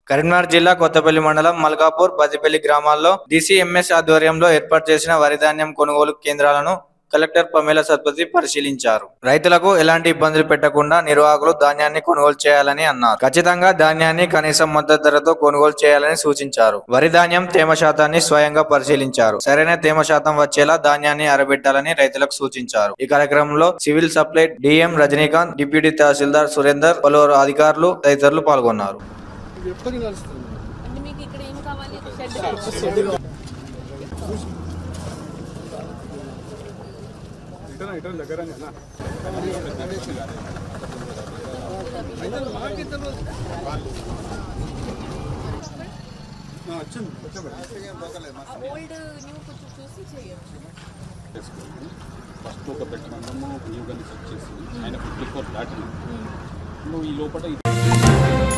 కరీంనగర్ జిల్లా కొత్తపల్లి మండలం మల్కాపూర్ బదిపల్లి గ్రామాల్లో డీసీఎంఎస్ ఆధ్వర్యంలో ఏర్పాటు చేసిన వరి ధాన్యం కొనుగోలు కేంద్రాలను కలెక్టర్ పమేలా సత్పతి పరిశీలించారు. రైతులకు ఎలాంటి ఇబ్బందులు పెట్టకుండా నిర్వాహకులు ధాన్యాన్ని కొనుగోలు చేయాలని అన్నారు. ఖచ్చితంగా ధాన్యాన్ని కనీసం మద్దతు ధరతో కొనుగోలు చేయాలని సూచించారు. వరి ధాన్యం తేమ శాతాన్ని స్వయంగా పరిశీలించారు. సరైన తేమ శాతం వచ్చేలా ధాన్యాన్ని ఆరబెట్టాలని రైతులకు సూచించారు. ఈ కార్యక్రమంలో civil supply DM Rajinikanth, deputy tahsildar Surender, పలువురు అధికారులు తదితరులు పాల్గొన్నారు. ఫస్ట్ ఒక పెట్టమన్నాము న్యూ గన్ చెక్ చేసి ఆయన 54 దాటిన ఈ లోపల